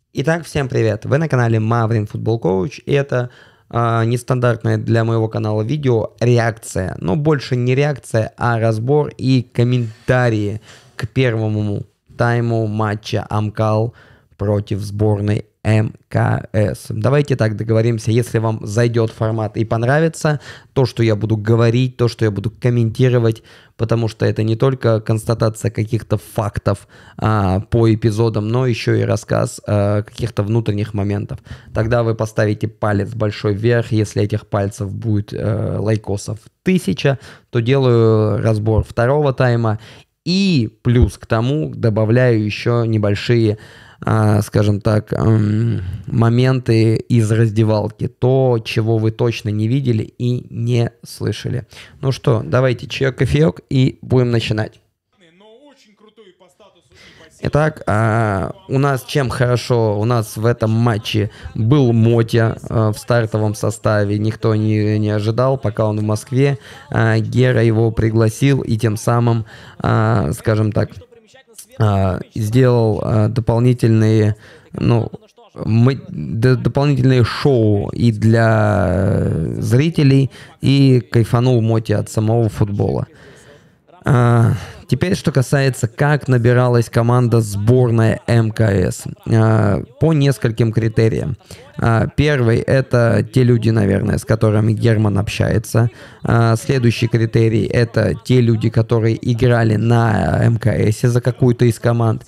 Итак, всем привет! Вы на канале Маврин Футбол Коуч, и это нестандартное для моего канала видео реакция. Но больше не реакция, а разбор и комментарии к первому тайму матча Амкал против сборной МКС. Давайте так договоримся, если вам зайдет формат и понравится то, что я буду говорить, то, что я буду комментировать, потому что это не только констатация каких-то фактов по эпизодам, но еще и рассказ каких-то внутренних моментов. Тогда вы поставите палец большой вверх, если этих пальцев будет лайкосов 1000, то делаю разбор второго тайма. И плюс к тому добавляю еще небольшие, скажем так, моменты из раздевалки. То, чего вы точно не видели и не слышали. Ну что, давайте чаек, кофеек и будем начинать. Итак, у нас чем хорошо? У нас в этом матче был Мотя в стартовом составе. Никто не ожидал, пока он в Москве. Гера его пригласил и тем самым, скажем так, сделал дополнительные, дополнительные шоу и для зрителей, и кайфанул Мотя от самого футбола. Теперь, что касается, как набиралась команда сборная МКС. По нескольким критериям. Первый — это те люди, наверное, с которыми Герман общается. Следующий критерий — это те люди, которые играли на МКС за какую-то из команд.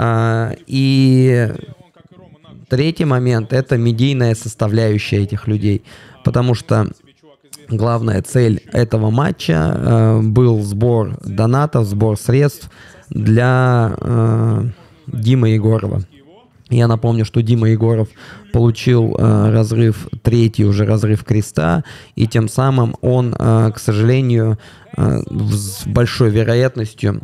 И третий момент — это медийная составляющая этих людей. Потому что главная цель этого матча был сбор донатов, сбор средств для Димы Егорова. Я напомню, что Дима Егоров получил третий уже разрыв креста, и тем самым он, к сожалению, с большой вероятностью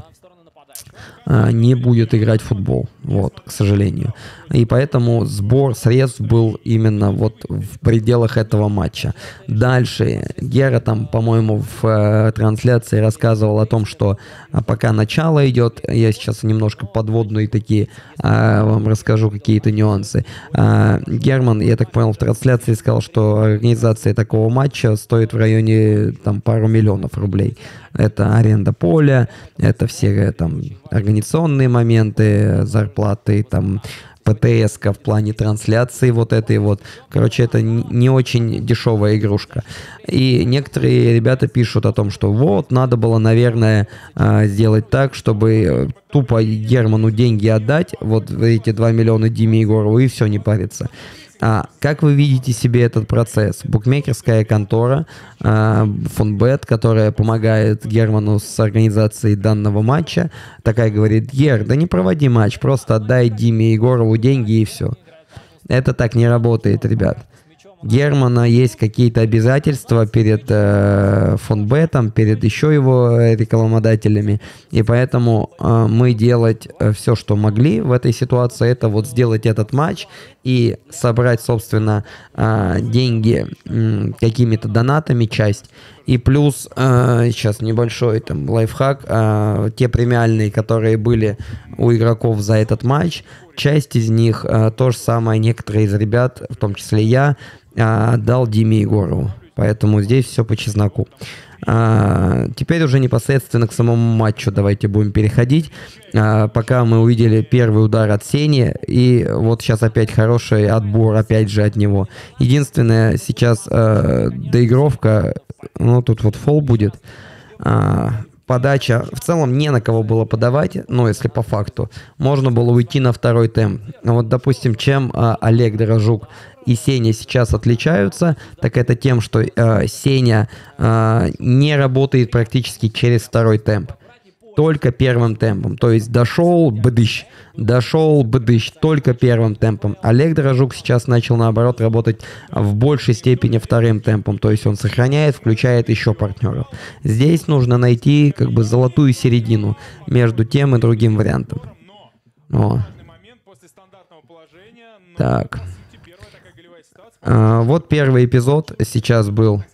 не будет играть в футбол, вот, к сожалению. И поэтому сбор средств был именно вот в пределах этого матча. Дальше Гера там, по-моему, в трансляции рассказывал о том, что пока начало идет, я сейчас немножко подводные такие вам расскажу какие-то нюансы. Герман, я так понял, в трансляции сказал, что организация такого матча стоит в районе там пару миллионов рублей. Это аренда поля, это все там организационные моменты, зарплаты, там ПТС-ка в плане трансляции вот этой вот. Короче, это не очень дешевая игрушка. И некоторые ребята пишут о том, что вот, надо было, наверное, сделать так, чтобы тупо Герману деньги отдать, вот эти 2 миллиона Диме Егорову, и все, не париться. Как вы видите себе этот процесс? Букмекерская контора Фонбет, которая помогает Герману с организацией данного матча, такая говорит: Гер, да не проводи матч, просто отдай Диме Егорову деньги и все. Это так не работает, ребят. Германа есть какие-то обязательства перед Фонбетом, перед еще его рекламодателями, и поэтому мы делать все, что могли в этой ситуации, это вот сделать этот матч и собрать, собственно, деньги какими-то донатами, часть. И плюс, сейчас небольшой там лайфхак, те премиальные, которые были у игроков за этот матч, часть из них, то же самое, некоторые из ребят, в том числе я, отдал Диме Егорову. Поэтому здесь все по чесноку. Теперь уже непосредственно к самому матчу давайте будем переходить. Пока мы увидели первый удар от Сени, и вот сейчас опять хороший отбор, опять же, от него. Единственное, сейчас доигровка, тут вот фол будет. Подача, в целом не на кого было подавать, если по факту. Можно было уйти на второй темп. Вот, допустим, чем Олег Дрожук и Сеня сейчас отличаются, так это тем, что Сеня не работает практически через второй темп. Только первым темпом. То есть дошел, бдыщ, только первым темпом. Олег Дрожук сейчас начал, наоборот, работать в большей степени вторым темпом. То есть он сохраняет, включает еще партнеров. Здесь нужно найти как бы золотую середину между тем и другим вариантом. Так. Вот первый эпизод сейчас был.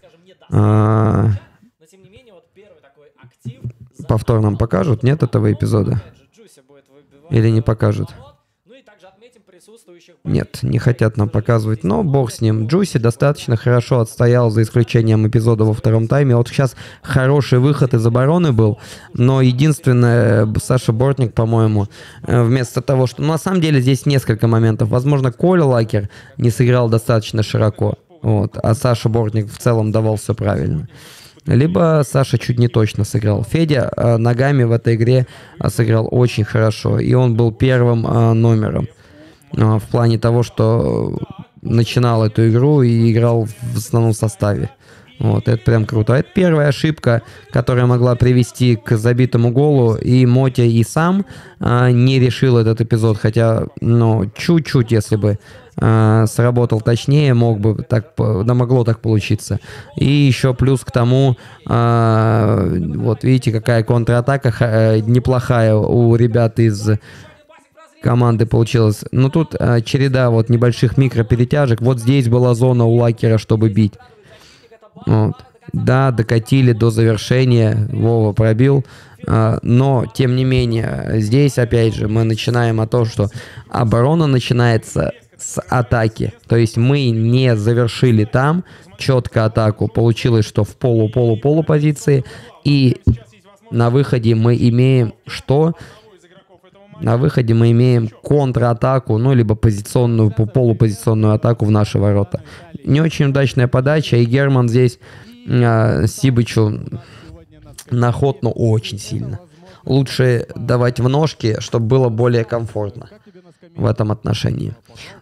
Повтор нам покажут, нет этого эпизода? Или не покажут? Нет, не хотят нам показывать, но бог с ним. Джуси достаточно хорошо отстоял, за исключением эпизода во втором тайме. Вот сейчас хороший выход из обороны был, но единственное, Саша Бортник, по-моему, вместо того, что... Ну, на самом деле здесь несколько моментов. Возможно, Коля Лакер не сыграл достаточно широко, вот, а Саша Бортник в целом давал все правильно. Либо Саша чуть не точно сыграл. Федя ногами в этой игре сыграл очень хорошо, и он был первым номером. В плане того, что начинал эту игру и играл в основном составе. Вот, это прям круто. Это первая ошибка, которая могла привести к забитому голу, и Мотя и сам не решил этот эпизод, хотя, ну, чуть-чуть, если бы сработал точнее, могло так получиться. И еще плюс к тому, вот видите, какая контратака неплохая у ребят из команды получилась. Но тут череда вот небольших микроперетяжек. Вот здесь была зона у Лакера, чтобы бить. Вот. Да, докатили до завершения. Вова пробил. Но, тем не менее, здесь, опять же, мы начинаем от того, что оборона начинается с атаки. То есть мы не завершили там четко атаку. Получилось, что в полу-полу-полу позиции. И на выходе мы имеем что? На выходе мы имеем контратаку, ну, либо позиционную, полупозиционную атаку в наши ворота. Не очень удачная подача, и Герман здесь Сибычу на ход, но очень сильно. Лучше давать в ножки, чтобы было более комфортно в этом отношении.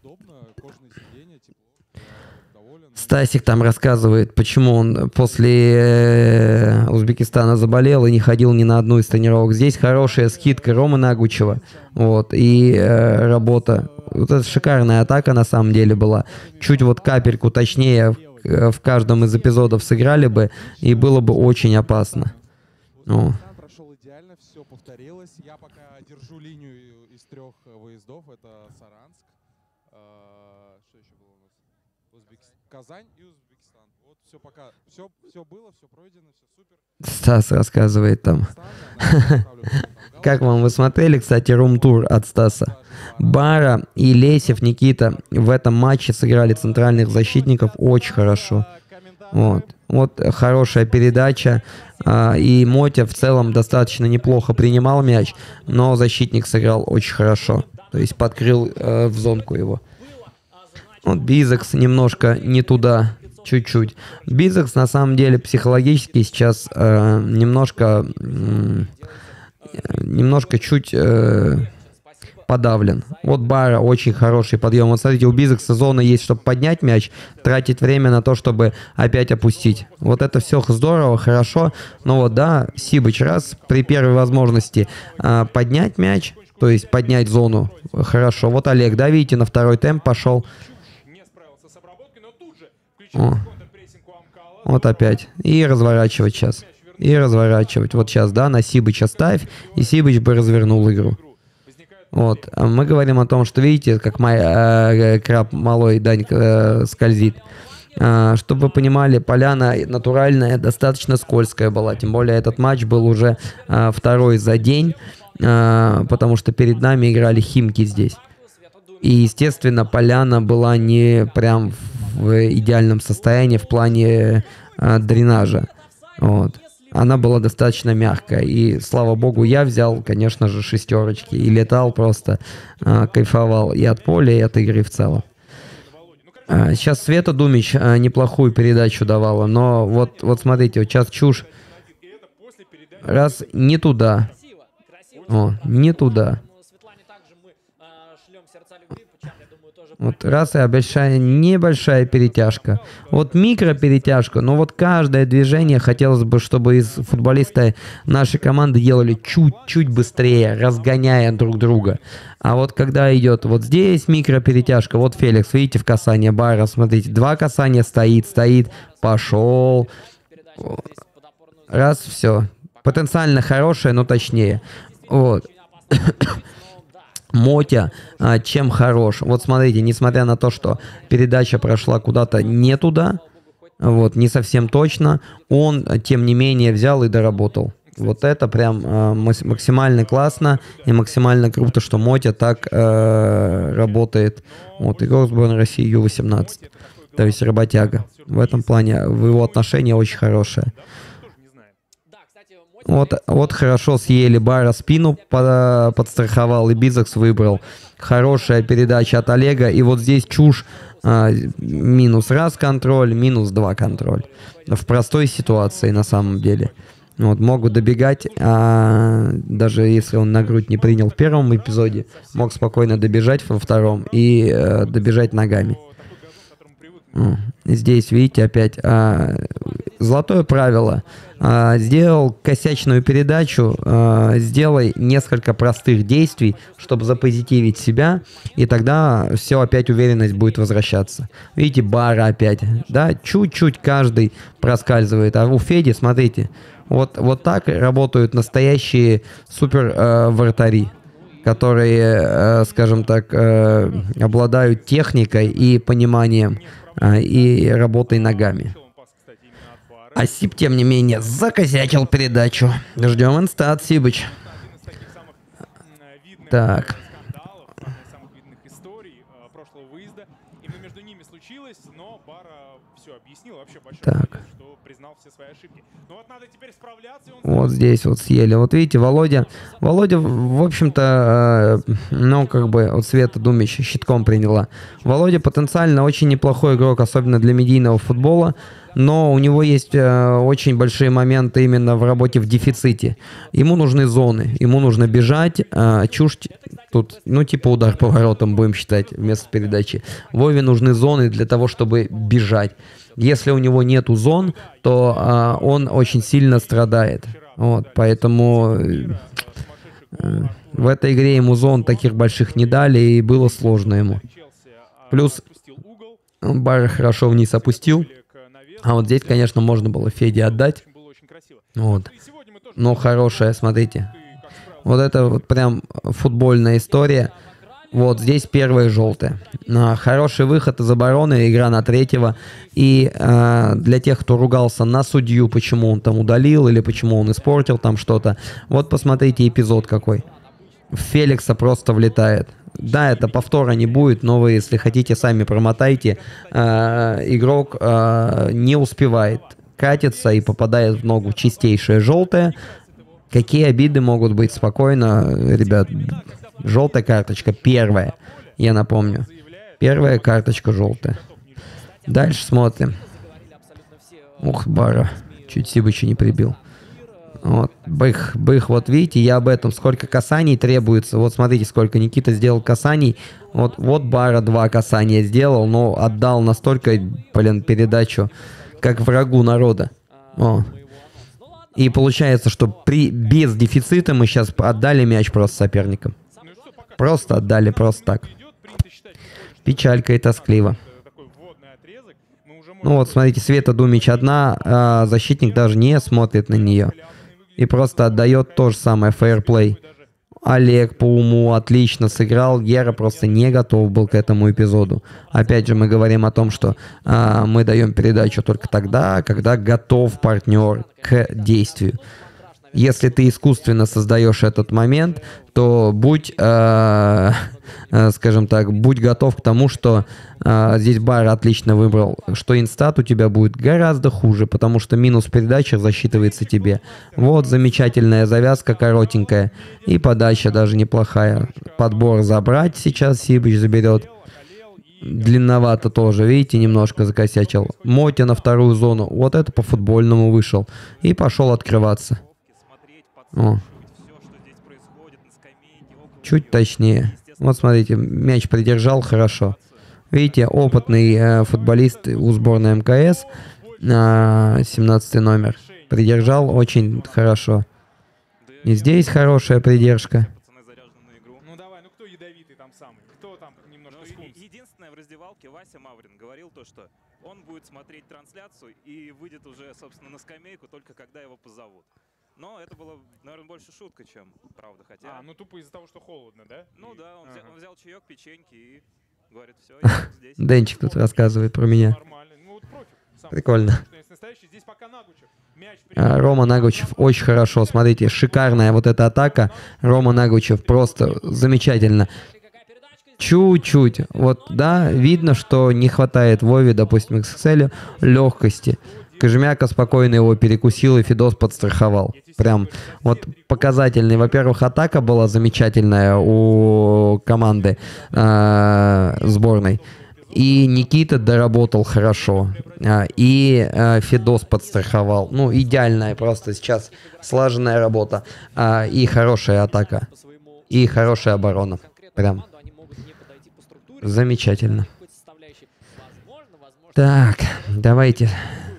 Стасик там рассказывает, почему он после Узбекистана заболел и не ходил ни на одну из тренировок. Здесь хорошая скидка Ромы Нагучева. Вот, и работа. Вот это шикарная атака на самом деле была. Чуть вот капельку точнее в каждом из эпизодов сыграли бы, и было бы очень опасно. Прошел идеально, все повторилось. Я пока держу линию из 3 выездов. Это Саранск. Что еще было у нас? Казань и Узбекистан. Вот все пока. Все было, все пройдено, все супер. Стас рассказывает там. Как вам, вы смотрели, кстати, рум-тур от Стаса? Бара и Лесев Никита в этом матче сыграли центральных защитников очень хорошо. Вот хорошая передача. И Мотя в целом достаточно неплохо принимал мяч, но защитник сыграл очень хорошо. То есть подкрыл в зонку его. Вот Бизекс немножко не туда, чуть-чуть. Бизекс на самом деле психологически сейчас немножко чуть подавлен. Вот Бара очень хороший подъем. Вот смотрите, у Бизекса зона есть, чтобы поднять мяч, тратить время на то, чтобы опять опустить. Вот это все здорово, хорошо. Но вот да, Сибыч раз при первой возможности поднять мяч, то есть поднять зону, хорошо. Вот Олег, да, видите, на второй темп пошел. Вот опять. И разворачивать сейчас. И разворачивать. Вот сейчас, да, на Сибыча ставь, и Сибыч бы развернул игру. Вот. Мы говорим о том, что, видите, как краб малой Данька скользит. Чтобы вы понимали, поляна натуральная, достаточно скользкая была. Тем более этот матч был уже второй за день, потому что перед нами играли Химки здесь. И, естественно, поляна была не прям в идеальном состоянии в плане дренажа. Вот. Она была достаточно мягкая. И, слава богу, я взял, конечно же, 6 и летал просто, кайфовал и от поля, и от игры в целом. Сейчас Света Думич неплохую передачу давала, но вот смотрите, вот сейчас чушь. Раз, не туда. Не туда. Вот раз и небольшая перетяжка. Вот микроперетяжка, но вот каждое движение хотелось бы, чтобы из футболиста нашей команды делали чуть-чуть быстрее, разгоняя друг друга. А вот когда идет вот здесь микроперетяжка, вот Феликс, видите, в касание Бара, смотрите, 2 касания стоит, пошел. Раз, все. Потенциально хорошее, но точнее. Вот. Мотя чем хорош. Вот смотрите, несмотря на то, что передача прошла куда-то не туда, вот, не совсем точно, он, тем не менее, взял и доработал. Вот это прям максимально классно и максимально круто, что Мотя так работает. Вот, игрок сборной России Ю-18. То есть работяга. В этом плане в его отношении очень хорошее. Вот хорошо съели Бара, спину подстраховал и Бизакс выбрал. Хорошая передача от Олега. И вот здесь чушь. Минус раз контроль, минус 2 контроль. В простой ситуации на самом деле. Вот, могут добегать, даже если он на грудь не принял в первом эпизоде, мог спокойно добежать во втором и добежать ногами. Здесь, видите, опять золотое правило. Сделал косячную передачу, сделай несколько простых действий, чтобы запозитивить себя, и тогда все, опять уверенность будет возвращаться. Видите, Бара опять, да, чуть-чуть каждый проскальзывает. А у Феди, смотрите, вот так работают настоящие супер вратари, которые, скажем так, обладают техникой и пониманием, и работой ногами. Осип, тем не менее, закосячил передачу. Ждем инста от Сибыч. Так. Так. Вот здесь вот съели. Вот видите, Володя, в общем-то, ну, как бы, вот Света Думич щитком приняла. Володя потенциально очень неплохой игрок, особенно для медийного футбола, но у него есть очень большие моменты именно в работе в дефиците. Ему нужны зоны, ему нужно бежать, чушь тут, ну, типа удар по воротам будем считать вместо передачи. Вове нужны зоны для того, чтобы бежать. Если у него нету зон, то он очень сильно страдает. Вот, поэтому в этой игре ему зон таких больших не дали, и было сложно ему. Плюс Бара хорошо вниз опустил. А вот здесь, конечно, можно было Феде отдать. Вот. Но хорошая, смотрите. Вот это вот прям футбольная история. Вот здесь первая желтая. Хороший выход из обороны, игра на третьего. И для тех, кто ругался на судью, почему он там удалил или почему он испортил там что-то, вот посмотрите эпизод какой. Феликса просто влетает. Да, это повтора не будет, но вы, если хотите, сами промотайте. Игрок не успевает, катится и попадает в ногу. Чистейшая желтая. Какие обиды могут быть? Спокойно, ребят. Желтая карточка, первая, я напомню. Первая карточка желтая. Дальше смотрим. Ух, Бара. Чуть Сибыча не прибил. Вот, бых, вот видите, я об этом. Сколько касаний требуется. Вот смотрите, сколько Никита сделал касаний. Вот Бара 2 касания сделал, но отдал настолько, блин, передачу, как врагу народа. О. И получается, что без дефицита мы сейчас отдали мяч просто соперникам. Просто отдали, просто так. Печалька и тоскливо. Ну вот, смотрите, Света Думич одна, защитник даже не смотрит на нее. И просто отдает то же самое, фейерплей. Олег по уму отлично сыграл, Гера просто не готов был к этому эпизоду. Опять же, мы говорим о том, что мы даем передачу только тогда, когда готов партнер к действию. Если ты искусственно создаешь этот момент, то будь, скажем так, будь готов к тому, что здесь Бар отлично выбрал, что инстат у тебя будет гораздо хуже, потому что минус передача засчитывается тебе. Вот замечательная завязка коротенькая, и подача даже неплохая. Подбор забрать сейчас Сибыч заберет. Длинновато тоже, видите, немножко закосячил. Мотя на вторую зону, вот это по-футбольному вышел, и пошел открываться. О. Чуть точнее. Вот смотрите, мяч придержал хорошо. Видите, опытный футболист у сборной МКС, 17 номер, придержал очень хорошо. И здесь хорошая придержка. Ну давай, ну кто ядовитый там самый? Кто там немножко скунс? Единственное, в раздевалке Вася Маврин говорил то, что он будет смотреть трансляцию и выйдет уже, собственно, на скамейку только когда его позовут. Но это было, наверное, больше шутка, чем правда, хотя... ну тупо из-за того, что холодно, да? Ну да, он взял чаек, печеньки и говорит, все, я здесь. Денчик тут рассказывает про меня. Нормально. Ну вот профи. Прикольно. Рома Нагучев очень хорошо. Смотрите, шикарная вот эта атака. Рома Нагучев просто замечательно. Чуть-чуть. Вот, да, видно, что не хватает Вове, допустим, XXL легкости. Кожемяка спокойно его перекусил, и Фидос подстраховал. Прям вот показательный. Во-первых, атака была замечательная у команды сборной. И Никита доработал хорошо. И Фидос подстраховал. Ну, идеальная просто сейчас слаженная работа. И хорошая атака. И хорошая оборона. Прям замечательно. Так, давайте.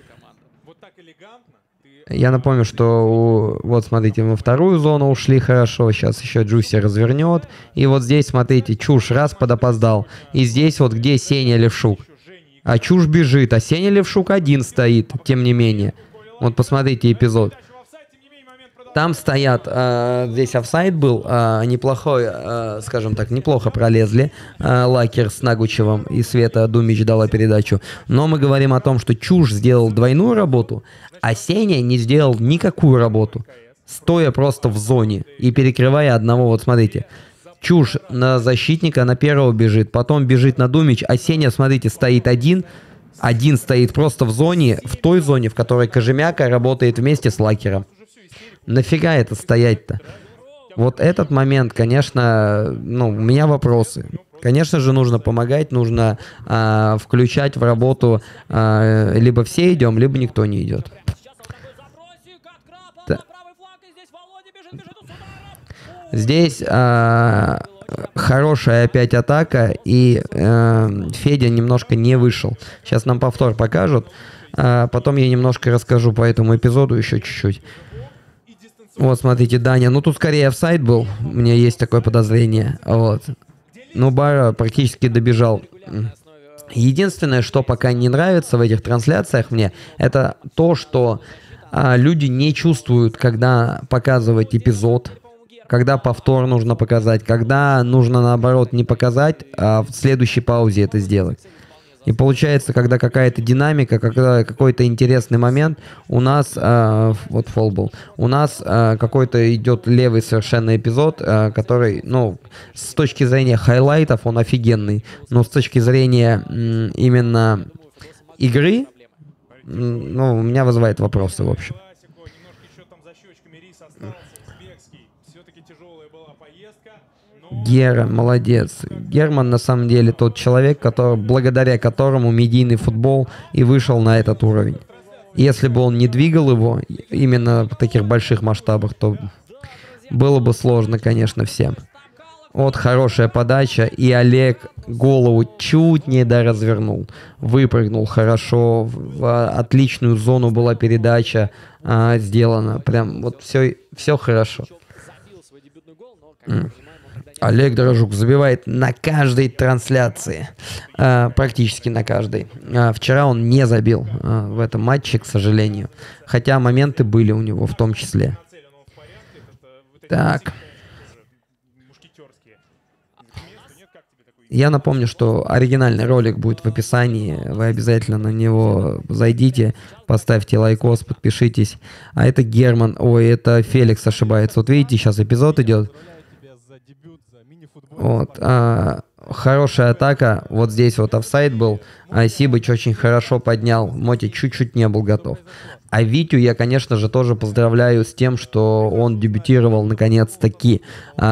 Я напомню, что вот смотрите, мы вторую зону ушли хорошо, сейчас еще Джуси развернет. И вот здесь, смотрите, Чуш раз подопоздал. И здесь вот где Сеня Левшук. А Чуш бежит, а Сеня Левшук один стоит, тем не менее. Вот посмотрите эпизод. Там стоят, здесь офсайд был, неплохой, скажем так, неплохо пролезли. Лакер с Нагучевым и Света Думич дала передачу. Но мы говорим о том, что Чуш сделал двойную работу, а Сеня не сделал никакую работу, стоя просто в зоне и перекрывая одного. Вот смотрите, Чуш на защитника, на первого бежит, потом бежит на Думич, а Сеня, смотрите, стоит один стоит просто в зоне, в той зоне, в которой Кожемяка работает вместе с Лакером. Нафига это стоять-то? Вот этот момент, конечно, ну, у меня вопросы. Конечно же, нужно помогать, нужно включать в работу, либо все идем, либо никто не идет. Здесь хорошая опять атака, и Федя немножко не вышел. Сейчас нам повтор покажут, потом я немножко расскажу по этому эпизоду еще чуть-чуть. Вот, смотрите, Даня. Ну, тут скорее офсайд был. У меня есть такое подозрение. Вот. Ну, Бара практически добежал. Единственное, что пока не нравится в этих трансляциях мне, это то, что люди не чувствуют, когда показывать эпизод, когда повтор нужно показать, когда нужно, наоборот, не показать, а в следующей паузе это сделать. И получается, когда какая-то динамика, когда какой-то интересный момент, у нас, вот фолл, у нас какой-то идет левый совершенно эпизод, который, ну, с точки зрения хайлайтов он офигенный, но с точки зрения именно игры, ну, у меня вызывает вопросы, в общем. Гера, молодец. Герман, на самом деле, тот человек, благодаря которому медийный футбол и вышел на этот уровень. Если бы он не двигал его именно в таких больших масштабах, то было бы сложно, конечно, всем. Вот хорошая подача, и Олег голову чуть не доразвернул. Выпрыгнул хорошо, в отличную зону была передача сделана. Прям вот все хорошо. Олег Дрожук забивает на каждой трансляции, практически на каждой. Вчера он не забил в этом матче, к сожалению, хотя моменты были у него в том числе. Так. Я напомню, что оригинальный ролик будет в описании, вы обязательно на него зайдите, поставьте лайкос, подпишитесь. А это Герман, ой, это Феликс ошибается. Вот видите, сейчас эпизод идет. Вот, хорошая атака, вот здесь вот офсайд был, Сибыч очень хорошо поднял, Моти чуть-чуть не был готов. А Витю я, конечно же, тоже поздравляю с тем, что он дебютировал наконец-таки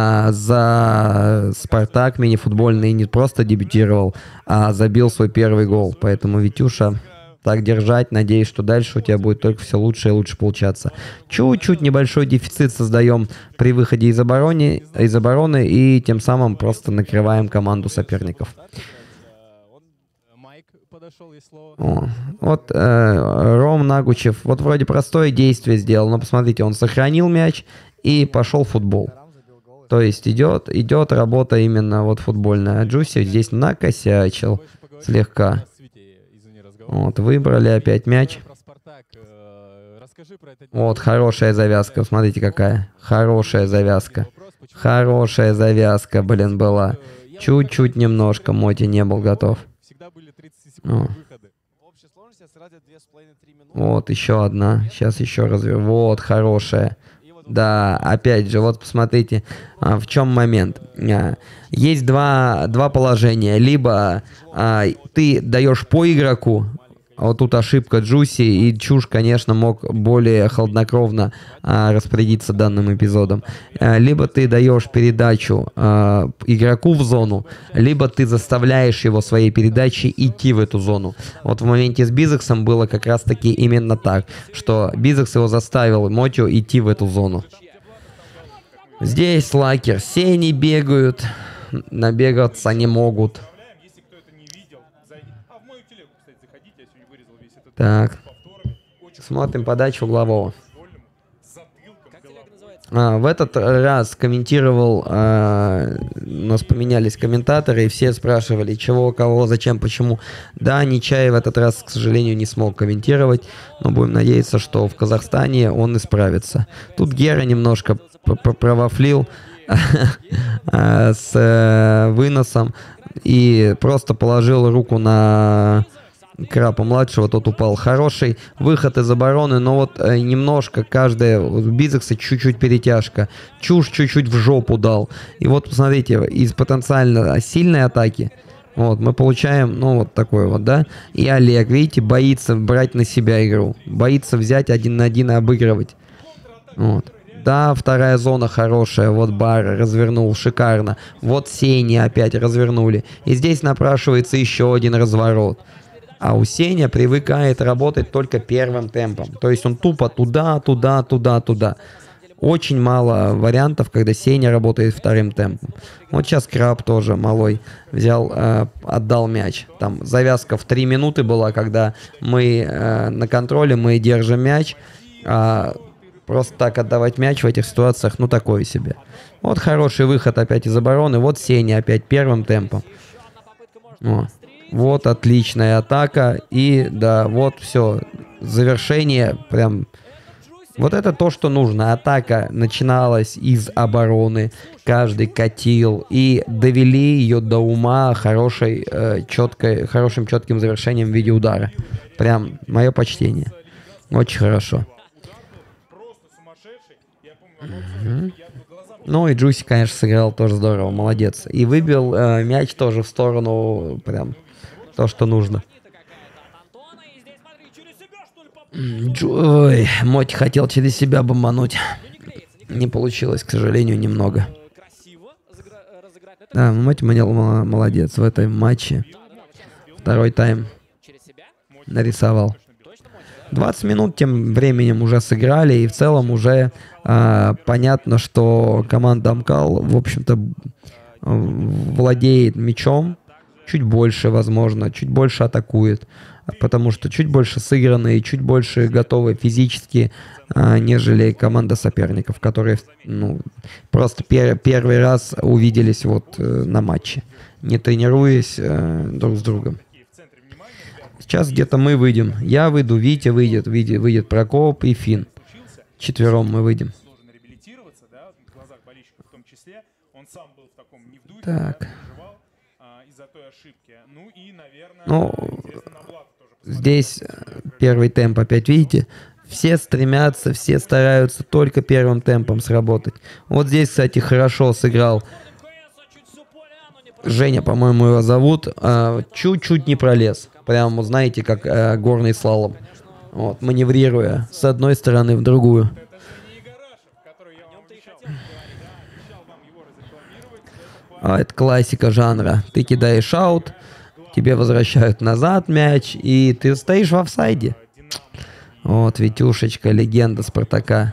за Спартак мини-футбольный, не просто дебютировал, а забил свой первый гол. Поэтому, Витюша, так держать, надеюсь, что дальше у тебя будет только все лучше и лучше получаться. Чуть-чуть небольшой дефицит создаем при выходе из обороны и тем самым просто накрываем команду соперников. Вот Ром Нагучев, вот вроде простое действие сделал, но посмотрите, он сохранил мяч и пошел в футбол. То есть идет работа именно вот футбольная. А Джуси здесь накосячил слегка. Вот, выбрали опять мяч. Вот, хорошая завязка. Смотрите, какая. Хорошая завязка. Хорошая завязка, блин, была. Чуть-чуть немножко Моти не был готов. Вот, еще одна. Сейчас еще разверну. Вот, хорошая. Да, опять же, вот посмотрите, в чем момент. Есть два положения. Либо ты даешь по игроку, вот тут ошибка Джуси, и Чушь, конечно, мог более хладнокровно распорядиться данным эпизодом. Либо ты даешь передачу игроку в зону, либо ты заставляешь его своей передачей идти в эту зону. Вот в моменте с Бизексом было как раз-таки именно так, что Бизекс его заставил, Мотю, идти в эту зону. Здесь Лакер, Сени бегают, набегаться не могут. Так, смотрим подачу углового. В этот раз комментировал, у нас поменялись комментаторы, и все спрашивали, чего, кого, зачем, почему. Да, Нечаев в этот раз, к сожалению, не смог комментировать, но будем надеяться, что в Казахстане он исправится. Тут Гера немножко провафлил с выносом и просто положил руку на Крапа-младшего, тот упал. Хороший выход из обороны, но вот немножко каждая Бизекса чуть-чуть перетяжка. Чушь чуть-чуть в жопу дал. И вот посмотрите, из потенциально сильной атаки вот мы получаем, ну, вот такой вот, да. И Олег, видите, боится брать на себя игру. Боится взять 1 на 1 и обыгрывать. Вот. Да, вторая зона хорошая. Вот Бар развернул шикарно. Вот Сени опять развернули. И здесь напрашивается еще один разворот. А у Сеня привыкает работать только первым темпом. То есть он тупо туда, туда, туда, туда. Очень мало вариантов, когда Сеня работает вторым темпом. Вот сейчас Краб тоже малой взял, отдал мяч. Там завязка в 3 минуты была, когда мы на контроле, мы держим мяч. Просто так отдавать мяч в этих ситуациях, ну, такое себе. Вот хороший выход опять из обороны. Вот Сеня опять первым темпом. Вот отличная атака. И да, вот все. Завершение прям... Вот это то, что нужно. Атака начиналась из обороны. Каждый катил. И довели ее до ума хорошим четким завершением в виде удара. Прям мое почтение. Очень хорошо. Ну и Джуси, конечно, сыграл тоже здорово. Молодец. И выбил мяч тоже в сторону. Прям то, что нужно. Ой, Моти хотел через себя бомбануть. Не получилось, к сожалению, немного. Да, Моти молодец в этом матче. Второй тайм нарисовал. 20 минут тем временем уже сыграли, и в целом уже понятно, что команда Амкал, в общем-то, владеет мячом. Чуть больше, возможно, чуть больше атакует, потому что чуть больше сыграны и чуть больше готовы физически, нежели команда соперников, которые, ну, просто первый раз увиделись вот на матче, не тренируясь друг с другом. Сейчас где-то мы выйдем. Я выйду, Витя выйдет Прокоп и Фин. Четвером мы выйдем. Так. Ну, здесь первый темп опять, видите? Все стремятся, все стараются только первым темпом сработать. Вот здесь, кстати, хорошо сыграл Женя, по-моему, его зовут. Чуть-чуть не пролез. Прям, знаете, как горный слалом. Вот, маневрируя с одной стороны в другую. Это классика жанра. Ты кидаешь аут, тебе возвращают назад мяч, и ты стоишь в офсайде. Вот, Витюшечка, легенда Спартака.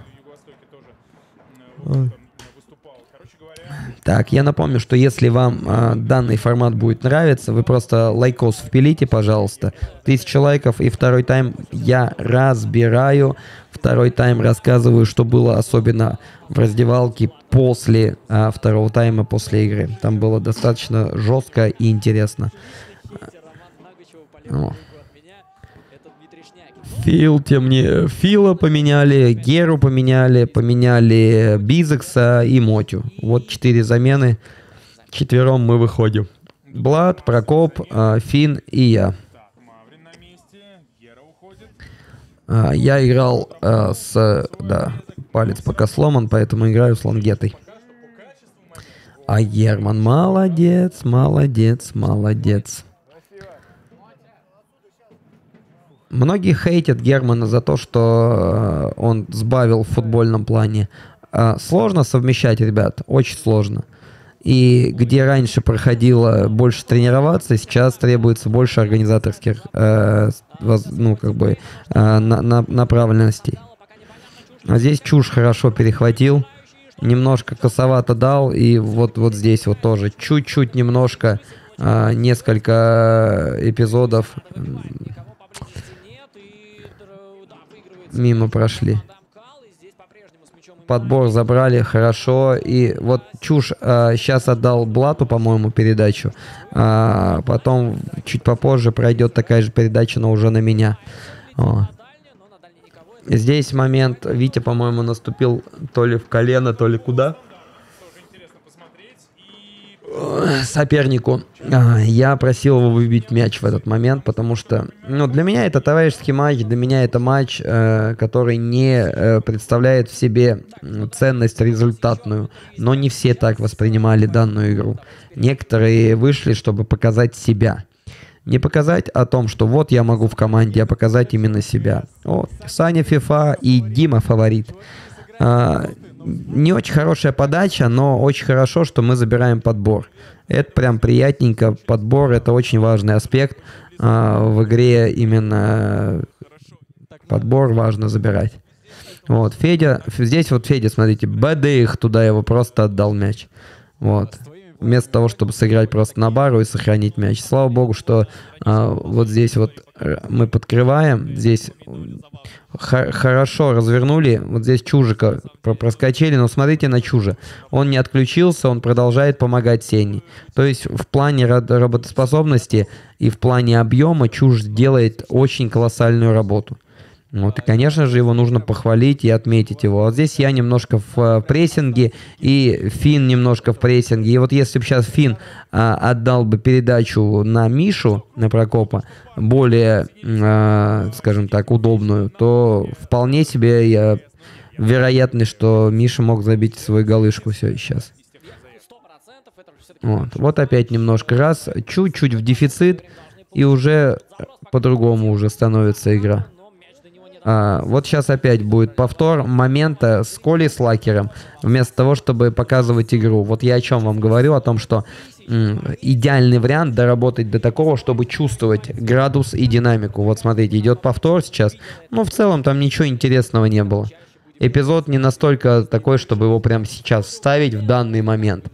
Так, я напомню, что если вам данный формат будет нравиться, вы просто лайкос впилите, пожалуйста. 1000 лайков, и второй тайм я разбираю. Второй тайм рассказываю, что было особенно в раздевалке после второго тайма, после игры. Там было достаточно жестко и интересно. Фила поменяли, Геру поменяли Бизекса и Мотю. Вот 4 замены. Четвером мы выходим. Блад, Прокоп, Фин и я. Я играл да, палец пока сломан, поэтому играю с лангетой. А Герман молодец, молодец, молодец. Многие хейтят Германа за то, что он сбавил в футбольном плане. Сложно совмещать, ребят, очень сложно. И где раньше проходило больше тренироваться, сейчас требуется больше организаторских направленностей. А здесь Чуж хорошо перехватил, немножко косовато дал, и вот здесь вот тоже чуть-чуть немножко, несколько эпизодов мимо прошли. Подбор забрали хорошо. И вот Чуж сейчас отдал Блату, по-моему, передачу. Потом чуть попозже пройдет такая же передача, но уже на меня. Здесь момент, Витя, по-моему, наступил то ли в колено, то ли куда. Сопернику. Я просил его выбить мяч в этот момент, потому что, для меня это товарищеский матч, для меня это матч, который не представляет в себе ценность результатную, но не все так воспринимали данную игру. Некоторые вышли, чтобы показать себя. Не показать о том, что вот я могу в команде, а показать именно себя. Саня FIFA и Дима Фаворит. Не очень хорошая подача, но очень хорошо, что мы забираем подбор. Это прям приятненько. Подбор — это очень важный аспект. В игре именно подбор важно забирать. Федя, здесь вот Федя, смотрите, БДХ туда его просто отдал мяч. Вместо того, чтобы сыграть просто на бару и сохранить мяч. Слава богу, что вот здесь вот мы подкрываем. Здесь хорошо развернули. Вот здесь Чужика проскочили. Но смотрите на Чужа. Он не отключился, он продолжает помогать Сене. То есть в плане работоспособности и в плане объема Чуж делает очень колоссальную работу. И, конечно же, его нужно похвалить и отметить его. Здесь я немножко в прессинге, и Финн немножко в прессинге. И вот если бы сейчас Финн отдал бы передачу на Мишу, на Прокопа, более, скажем так, удобную, то вполне себе вероятно, что Миша мог забить свою голышку все сейчас. Вот опять немножко раз, чуть-чуть в дефицит, и уже по-другому уже становится игра. Вот сейчас опять будет повтор момента с Колей Слакером, вместо того, чтобы показывать игру. Вот я о чем вам говорю, о том, что идеальный вариант доработать до такого, чтобы чувствовать градус и динамику. Вот смотрите, идет повтор сейчас. В целом там ничего интересного не было. Эпизод не настолько такой, чтобы его прямо сейчас вставить в данный момент.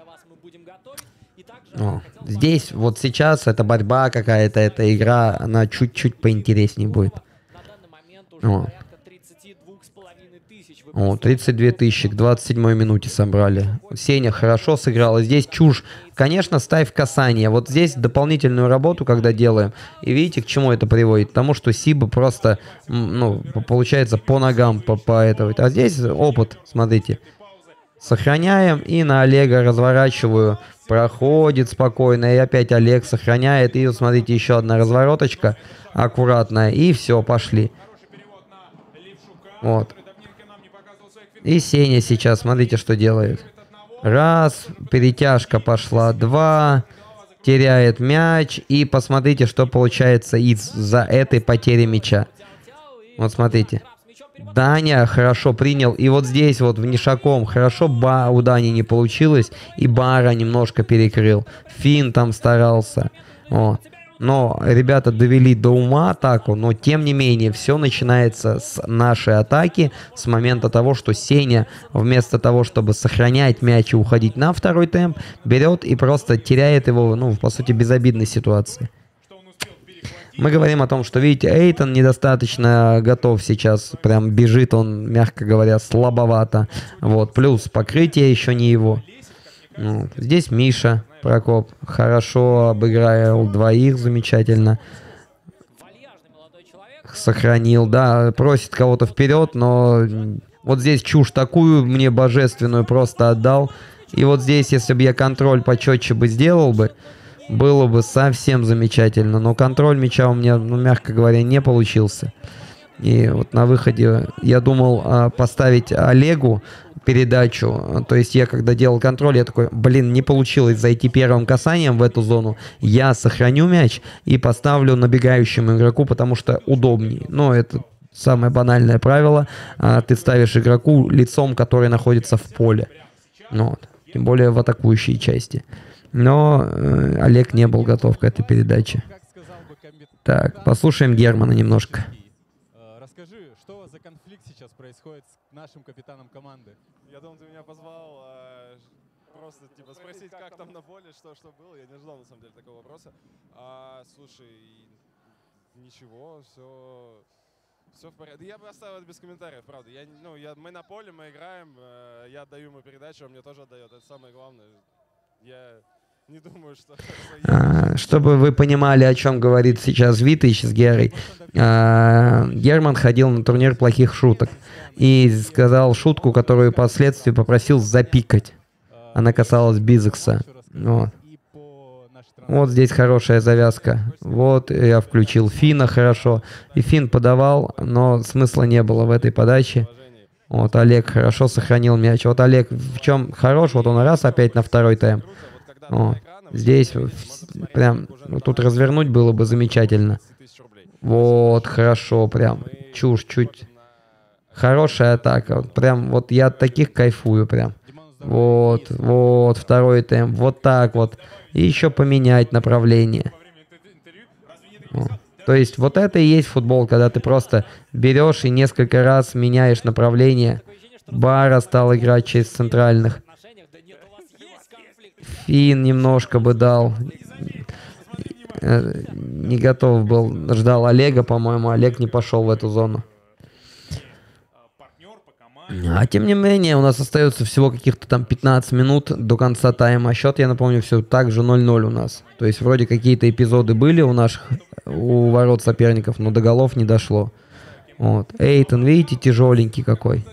Здесь вот сейчас это борьба какая-то, эта игра, она чуть-чуть поинтереснее будет. 32 тысячи к 27 минуте собрали. Сеня хорошо сыграл. И здесь Чуж, конечно, ставь касание. Вот здесь дополнительную работу, когда делаем. И видите, к чему это приводит? К тому, что Сиба просто, получается, по ногам А здесь опыт, смотрите. Сохраняем и на Олега разворачиваю. Проходит спокойно. И опять Олег сохраняет. И вот смотрите, еще одна развороточка аккуратная. И все, пошли. И Сеня сейчас, смотрите, что делает. Раз, перетяжка пошла. Два, теряет мяч. И посмотрите, что получается из-за этой потери мяча. Вот смотрите. Даня хорошо принял. И вот здесь вот внешаком хорошо у Дани не получилось. И Бара немножко перекрыл. Финн там старался. Но ребята довели до ума атаку, но тем не менее все начинается с нашей атаки, с момента того, что Сеня вместо того, чтобы сохранять мяч и уходить на второй темп, берет и просто теряет его, по сути, безобидной ситуации. Мы говорим о том, что, видите, Эйтон недостаточно готов сейчас, прям бежит он, мягко говоря, слабовато. Плюс покрытие еще не его. Здесь Миша Прокоп хорошо обыграл двоих, замечательно. Сохранил, да, просит кого-то вперед, но вот здесь Чуж такую мне божественную просто отдал. И вот здесь, если бы я контроль почетче бы сделал бы, было бы совсем замечательно. Но контроль мяча у меня, мягко говоря, не получился. И вот на выходе я думал поставить Олегу передачу. То есть я когда делал контроль, я такой, блин, не получилось зайти первым касанием в эту зону. Я сохраню мяч и поставлю набегающему игроку, потому что удобнее. Но это самое банальное правило. Ты ставишь игроку лицом, который находится в поле. Вот. Тем более в атакующей части. Но Олег не был готов к этой передаче. Так, послушаем Германа немножко. Расскажи, что за конфликт сейчас происходит с нашим капитаном команды? Я думал, ты меня позвал просто типа спросить, как там на поле, что было. Я не ожидал на самом деле такого вопроса. Слушай, ничего, все в порядке. Я бы оставил это без комментариев, правда. Мы на поле, мы играем, я отдаю ему передачу, он мне тоже отдает. Это самое главное. Я не думаю, что... Чтобы вы понимали, о чем говорит сейчас Витыч с Герой, Герман ходил на турнир плохих шуток и сказал шутку, которую впоследствии попросил запикать. Она касалась Бизекса. Вот здесь хорошая завязка. Вот я включил Фина хорошо. И Фин подавал, но смысла не было в этой подаче. Вот Олег хорошо сохранил мяч. Вот Олег в чем хорош, вот он раз опять на второй тайм. Вот. Здесь прям тут развернуть было бы замечательно. Вот, хорошо, прям чушь чуть. Хорошая атака. Вот, прям вот я от таких кайфую прям. Вот, вот, второй темп. Вот так вот. И еще поменять направление. Вот. То есть вот это и есть футбол, когда ты просто берешь и несколько раз меняешь направление. Бара стал играть через центральных. Фин немножко бы дал. Не готов был. Ждал Олега, по-моему. Олег не пошел в эту зону. А тем не менее, у нас остается всего каких-то там 15 минут до конца тайма. Счет, я напомню, все так же 0-0 у нас. То есть вроде какие-то эпизоды были у ворот соперников, но до голов не дошло. Вот. Эйтон, видите, тяжеленький какой.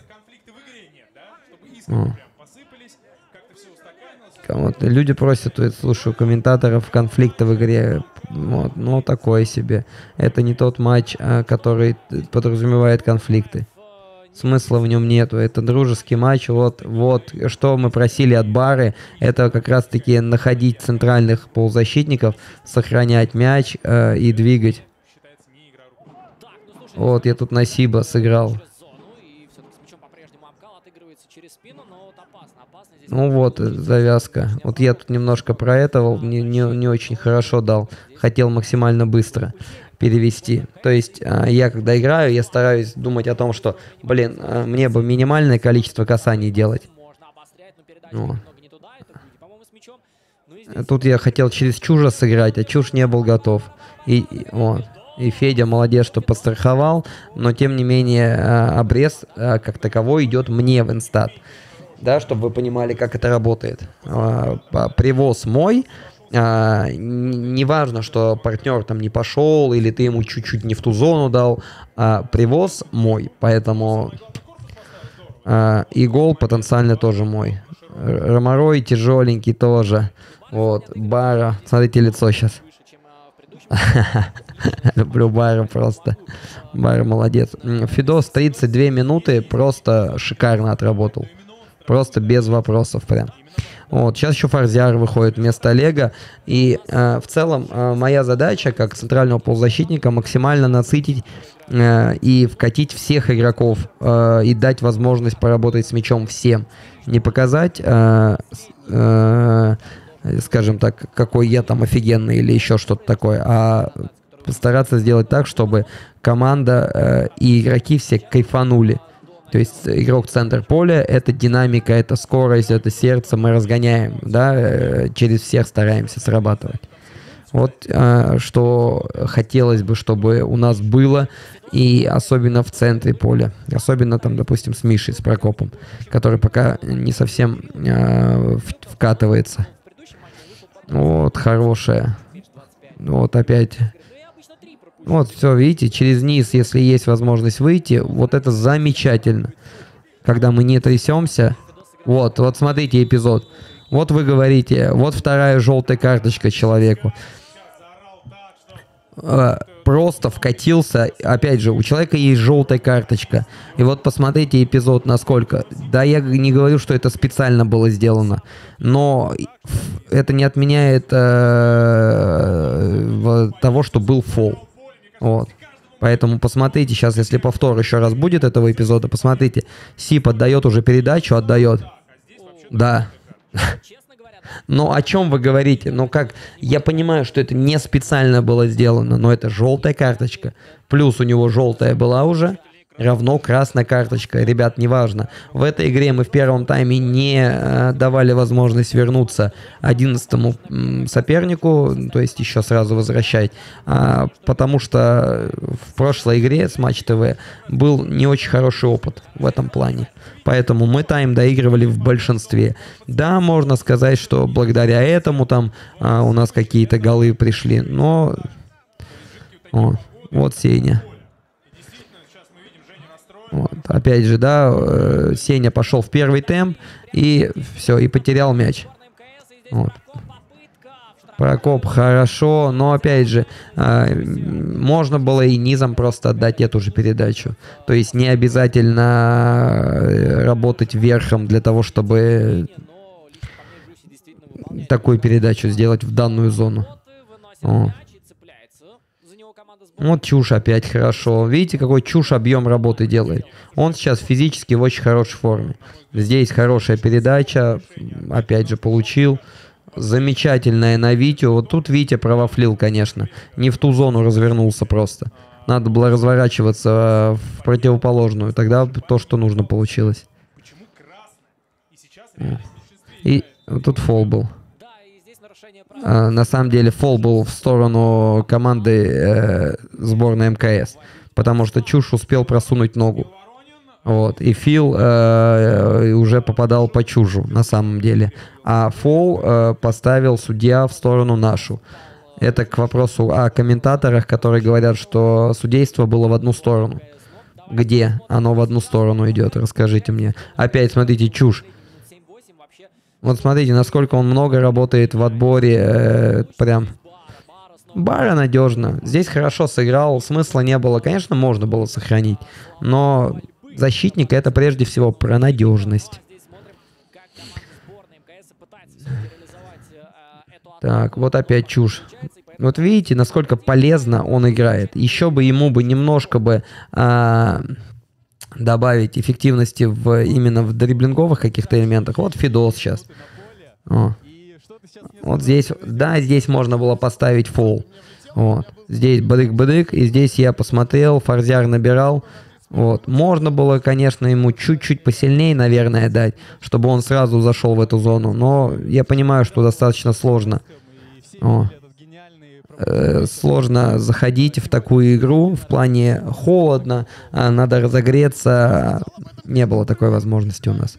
Вот. Люди просят, слушаю, комментаторов конфликта в игре. Вот. Ну, такое себе. Это не тот матч, который подразумевает конфликты. Смысла в нем нету. Это дружеский матч. Вот, что мы просили от Бары, это как раз-таки находить центральных полузащитников, сохранять мяч и двигать. Вот, я тут Насиба сыграл. Ну вот, завязка. Вот я тут немножко проэтовал, не очень хорошо дал. Хотел максимально быстро перевести. То есть я когда играю, я стараюсь думать о том, что, блин, мне бы минимальное количество касаний делать. Ну. Тут я хотел через Чужа сыграть, а Чуж не был готов. И Федя молодец, что подстраховал, но тем не менее обрез как таковой идет мне в инстат. Да, чтобы вы понимали, как это работает. Привоз мой. Не важно, что партнер там не пошел, или ты ему чуть-чуть не в ту зону дал. Привоз мой, поэтому и гол потенциально тоже мой. Ромарой тяжеленький тоже. Вот, Бара. Смотрите лицо сейчас. Люблю Бара просто. Бара молодец. Фидос 32 минуты просто шикарно отработал. Просто без вопросов прям. Вот, сейчас еще Фарзиар выходит вместо Олега. И в целом моя задача, как центрального полузащитника, максимально насытить и вкатить всех игроков. И дать возможность поработать с мячом всем. Не показать, скажем так, какой я там офигенный или еще что-то такое. А постараться сделать так, чтобы команда и игроки все кайфанули. То есть игрок в центр поля, это динамика, это скорость, это сердце, мы разгоняем, да, через всех стараемся срабатывать. Вот что хотелось бы, чтобы у нас было, и особенно в центре поля, особенно там, допустим, с Мишей, с Прокопом, который пока не совсем вкатывается. Вот, хорошая. Вот опять... Вот, все, видите, через низ, если есть возможность выйти, вот это замечательно. Когда мы не трясемся. Вот смотрите эпизод. Вот вы говорите, вот вторая желтая карточка человеку. просто вкатился. Опять же, у человека есть желтая карточка. И вот посмотрите эпизод насколько. Да, я не говорю, что это специально было сделано. Но это не отменяет того, что был фол. Вот. Поэтому посмотрите, сейчас, если повтор еще раз будет этого эпизода, посмотрите. Сип отдает уже передачу, отдает. Да. Но о чем вы говорите? Ну как, я понимаю, что это не специально было сделано, но это желтая карточка. Плюс у него желтая была уже, равно красная карточка. Ребят, неважно. В этой игре мы в первом тайме не давали возможность вернуться 11-му сопернику, то есть еще сразу возвращать, потому что в прошлой игре с Матч ТВ был не очень хороший опыт в этом плане. Поэтому мы тайм доигрывали в большинстве. Да, можно сказать, что благодаря этому там у нас какие-то голы пришли, но... вот Сеня. Вот. Опять же, да, Сеня пошел в первый темп и все, и потерял мяч. Вот. Прокоп хорошо, но опять же, можно было и низом просто отдать эту же передачу. То есть не обязательно работать верхом для того, чтобы такую передачу сделать в данную зону. О. Вот Чуш опять хорошо. Видите, какой Чуш объем работы делает. Он сейчас физически в очень хорошей форме. Здесь хорошая передача. Опять же получил. Замечательная на Витю. Вот тут Витя провафлил, конечно. Не в ту зону развернулся просто. Надо было разворачиваться в противоположную. Тогда то, что нужно, получилось. И тут фол был. На самом деле фол был в сторону команды сборной МКС, потому что Чуш успел просунуть ногу. Вот. И Фил уже попадал по Чужу на самом деле. А фол поставил судья в сторону нашу. Это к вопросу о комментаторах, которые говорят, что судейство было в одну сторону. Где оно в одну сторону идет? Расскажите мне. Опять смотрите, Чуш. Вот смотрите, насколько он много работает в отборе. Прям. Бара надежно. Здесь хорошо сыграл. Смысла не было. Конечно, можно было сохранить. Но защитник — это прежде всего про надежность. Так, вот опять Чушь. Вот видите, насколько полезно он играет. Еще бы ему бы немножко бы... добавить эффективности именно в дриблинговых каких-то элементах. Вот Фидос сейчас. Вот здесь, да, здесь можно было поставить фол. Вот. Здесь бадык-бадык, и здесь я посмотрел, Форзяр набирал. Вот. Можно было, конечно, ему чуть-чуть посильнее, наверное, дать, чтобы он сразу зашел в эту зону. Но я понимаю, что достаточно сложно. Сложно заходить в такую игру, в плане холодно, надо разогреться. Не было такой возможности у нас.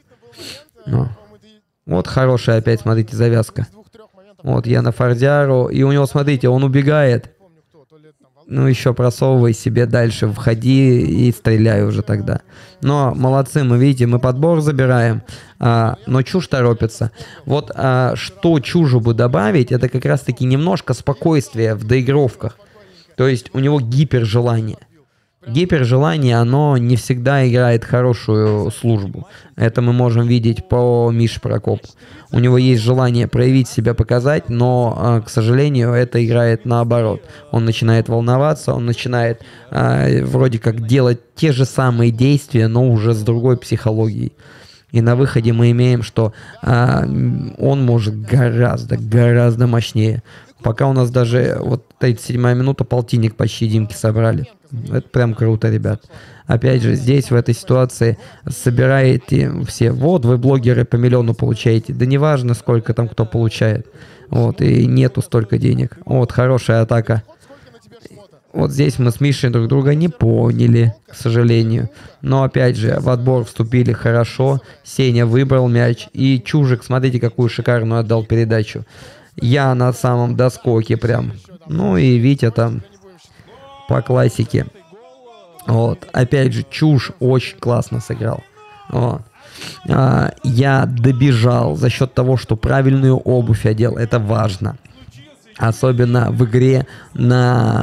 Вот хорошая опять, смотрите, завязка. Вот я на Форзяру, и у него, смотрите, он убегает. Ну, еще просовывай себе дальше, входи и стреляй уже тогда. Но молодцы, мы, видите, мы подбор забираем, но Чушь торопится. Вот что Чужу бы добавить, это как раз-таки немножко спокойствия в доигровках. То есть у него гипержелание. Гипержелание, оно не всегда играет хорошую службу. Это мы можем видеть по Мише Прокопу. У него есть желание проявить себя, показать, но, к сожалению, это играет наоборот. Он начинает волноваться, он начинает вроде как делать те же самые действия, но уже с другой психологией. И на выходе мы имеем, что он может гораздо мощнее. Пока у нас даже вот 37-я минута, полтинник почти Димки собрали. Это прям круто, ребят. Опять же, здесь, в этой ситуации, собираете все. Вот, вы, блогеры, по миллиону получаете. Да неважно, сколько там кто получает. Вот, и нету столько денег. Вот, хорошая атака. Вот здесь мы с Мишей друг друга не поняли, к сожалению. Но, опять же, в отбор вступили хорошо. Сеня выбрал мяч. И Чужик, смотрите, какую шикарную отдал передачу. Я на самом доскоке прям. Ну и Витя там по классике. Вот. Опять же, Чушь очень классно сыграл. Вот. Я добежал за счет того, что правильную обувь одел. Это важно. Особенно в игре на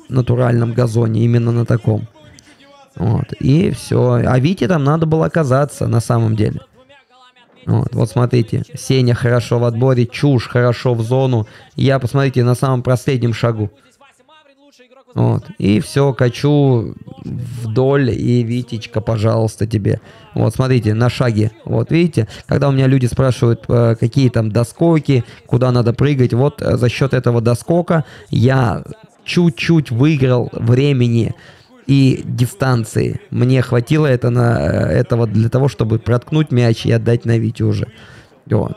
натуральном газоне, именно на таком. Вот, и все. А Вите там надо было оказаться на самом деле. Вот смотрите, Сеня хорошо в отборе, Чушь хорошо в зону. Я, посмотрите, на самом последнем шагу. Вот, и все, качу вдоль, и Витечка, пожалуйста, тебе. Вот, смотрите, на шаге. Вот, видите, когда у меня люди спрашивают, какие там доскоки, куда надо прыгать, вот за счет этого доскока я чуть-чуть выиграл времени и дистанции. Мне хватило этого для того, чтобы проткнуть мяч и отдать на Витю уже. Вот.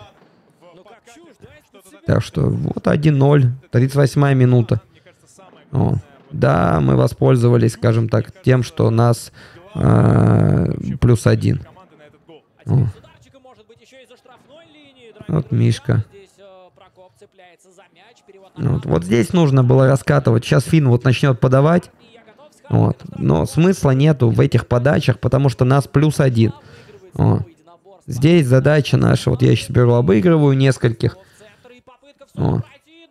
Так что вот 1-0, 38-я минута. Вот. Да, мы воспользовались, скажем так, тем, что нас +1. О. Вот Мишка. Вот здесь нужно было раскатывать. Сейчас Финн вот начнет подавать. Вот. Но смысла нету в этих подачах, потому что нас +1. Вот. Здесь задача наша. Вот я сейчас беру, обыгрываю нескольких. Вот.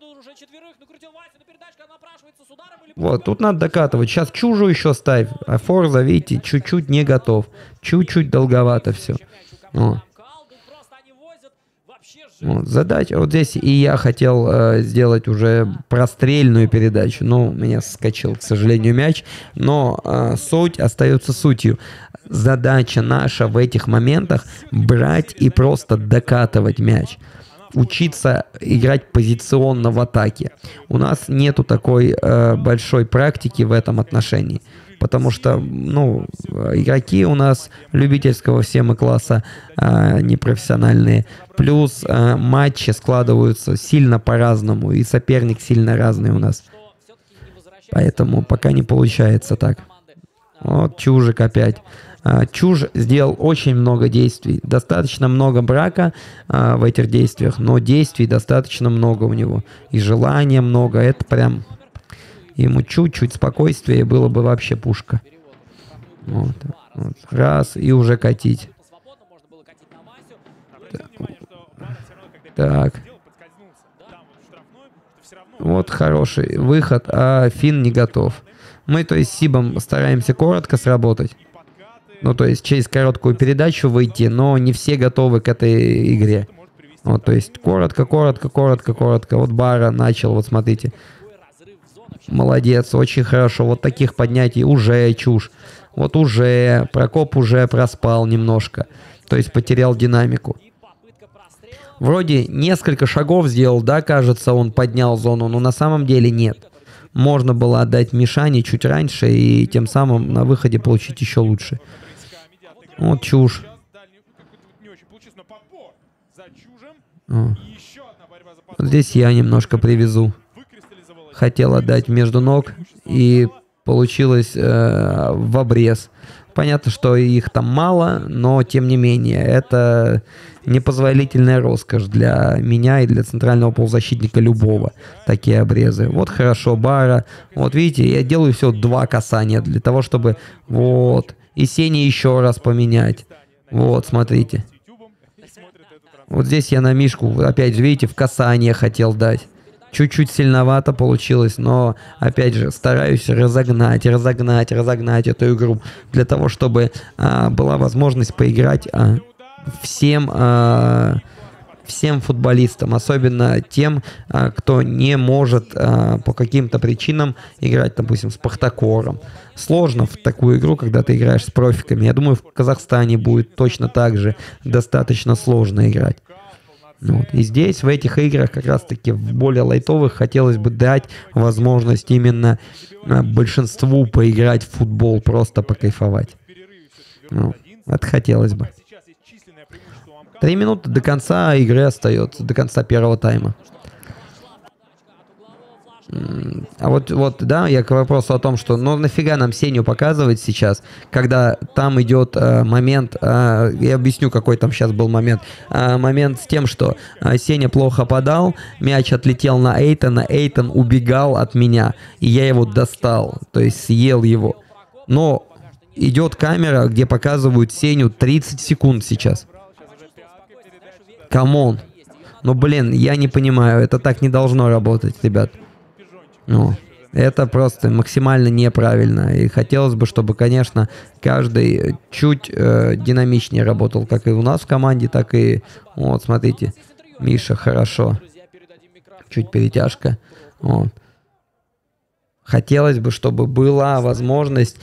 Вот, тут надо докатывать. Сейчас Чужу еще ставь. А Форза, видите, чуть-чуть не готов. Чуть-чуть долговато все. Вот. Вот, задача. Вот здесь и я хотел сделать уже прострельную передачу. Но у меня соскочил, к сожалению, мяч. Но суть остается сутью. Задача наша в этих моментах брать и просто докатывать мяч. Учиться играть позиционно в атаке. У нас нету такой большой практики в этом отношении. Потому что, ну, игроки у нас любительского все мы класса, непрофессиональные. Плюс матчи складываются сильно по-разному. И соперник сильно разный у нас. Поэтому пока не получается так. Вот Чужик опять. Чужь сделал очень много действий. Достаточно много брака в этих действиях, но действий достаточно много у него. И желания много. Это прям... Ему чуть-чуть спокойствия, было бы вообще пушка. Вот. Раз, и уже катить. Так. Вот хороший выход, а Финн не готов. Мы, то есть, с Сибом стараемся коротко сработать. Ну, то есть, через короткую передачу выйти, но не все готовы к этой игре. Вот, то есть, коротко. Вот Бара начал, вот смотрите. Молодец, очень хорошо. Вот таких поднятий уже Чушь. Вот уже Прокоп уже проспал немножко. То есть потерял динамику. Вроде несколько шагов сделал, да, кажется, он поднял зону, но на самом деле нет. Можно было отдать Мишане чуть раньше и тем самым на выходе получить еще лучше. Вот Чушь. Вот здесь я немножко привезу. Хотел отдать между ног, и получилось в обрез. Понятно, что их там мало, но тем не менее, это непозволительная роскошь для меня и для центрального полузащитника любого. Такие обрезы. Вот хорошо, Бара. Вот видите, я делаю всего 2 касания для того, чтобы... Вот. И Сене еще раз поменять. Вот, смотрите. Вот здесь я на Мишку, опять же, видите, в касание хотел дать. Чуть-чуть сильновато получилось, но, опять же, стараюсь разогнать эту игру, для того, чтобы была возможность поиграть всем футболистам, особенно тем, кто не может по каким-то причинам играть, допустим, с Партакором. Сложно в такую игру, когда ты играешь с профиками. Я думаю, в Казахстане будет точно так же достаточно сложно играть. Вот. И здесь, в этих играх, как раз-таки в более лайтовых, хотелось бы дать возможность именно большинству поиграть в футбол, просто покайфовать. Ну, это хотелось бы. 3 минуты до конца игры остается, до конца первого тайма. А вот, да, я к вопросу о том, что, ну, нафига нам Сеню показывать сейчас, когда там идет момент, я объясню, какой там сейчас был момент. Момент с тем, что Сеня плохо подал, мяч отлетел на Эйтона, Эйтон убегал от меня, и я его достал, то есть съел его. Но идет камера, где показывают Сеню 30 секунд сейчас. Камон. Ну, блин, я не понимаю, это так не должно работать, ребят. Ну, Это просто максимально неправильно. И хотелось бы, чтобы, конечно, каждый чуть динамичнее работал, как и у нас в команде, так и... Вот, смотрите, Миша хорошо. Чуть перетяжка. Вот. Хотелось бы, чтобы была возможность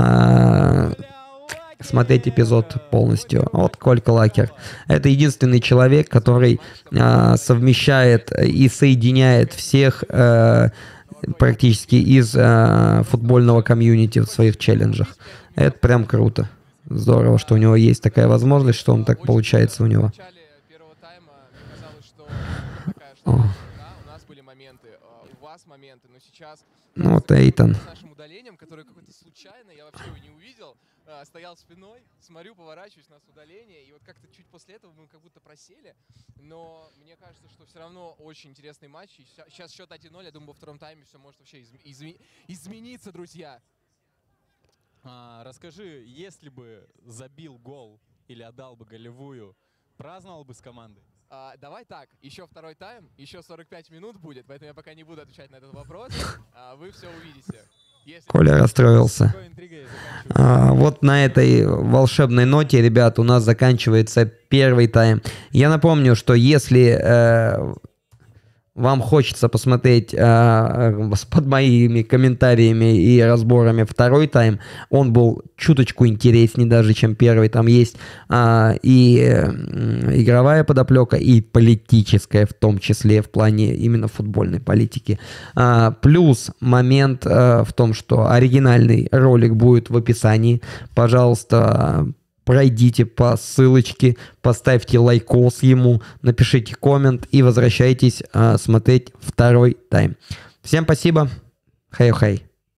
смотреть эпизод полностью. Вот Колька Лакер. Это единственный человек, который совмещает и соединяет всех практически из футбольного комьюнити в своих челленджах. Это прям круто. Здорово, что у него есть такая возможность, что он так получается у него. В начале первого тайма казалось, что такая штука, у нас были моменты, у вас моменты, но сейчас Ну вот Эйтон. с нашим удалением, которое какое-то случайно, я вообще его не увидел, стоял спиной, смотрю, поворачиваюсь, у нас удаление, и вот как-то чуть после этого мы как будто просели, но мне кажется, что все равно очень интересный матч, и сейчас счет 1-0, я думаю, во втором тайме все может вообще измениться, друзья. Расскажи, если бы забил гол или отдал бы голевую, праздновал бы с командой? Давай так, еще второй тайм, еще 45 минут будет, поэтому я пока не буду отвечать на этот вопрос, вы все увидите. Коля расстроился. Вот на этой волшебной ноте, ребят, у нас заканчивается первый тайм. Я напомню, что если вам хочется посмотреть под моими комментариями и разборами второй тайм, он был чуточку интереснее даже, чем первый. Там есть и игровая подоплека, и политическая, в том числе в плане именно футбольной политики. Плюс момент в том, что оригинальный ролик будет в описании. Пожалуйста, пройдите по ссылочке, поставьте лайкос ему, напишите коммент и возвращайтесь смотреть второй тайм. Всем спасибо. Хей-хей.